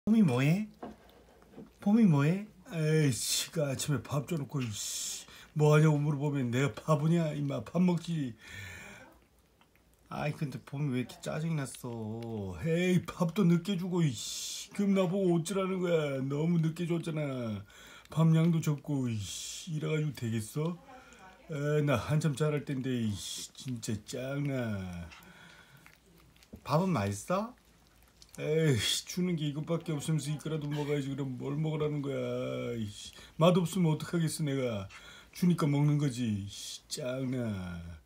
봄이 뭐해? 봄이 뭐해? 에이씨, 그 아침에 밥 줘놓고 이씨, 뭐 하냐고 물어보면 내가 바보냐 임마, 밥 먹지. 아이 근데 봄이 왜 이렇게 짜증이 났어? 에이, 밥도 늦게 주고 이씨, 그럼 나보고 어쩌라는 거야. 너무 늦게 줬잖아. 밥 양도 적고 이씨, 이래가지고 되겠어? 나 한참 자랄 텐데 이씨, 진짜 짱나. 밥은 맛있어? 에이, 주는 게 이것밖에 없으면서 이거라도 먹어야지. 그럼 뭘 먹으라는 거야. 이씨, 맛없으면 어떡하겠어. 내가 주니까 먹는 거지. 이씨, 짱나.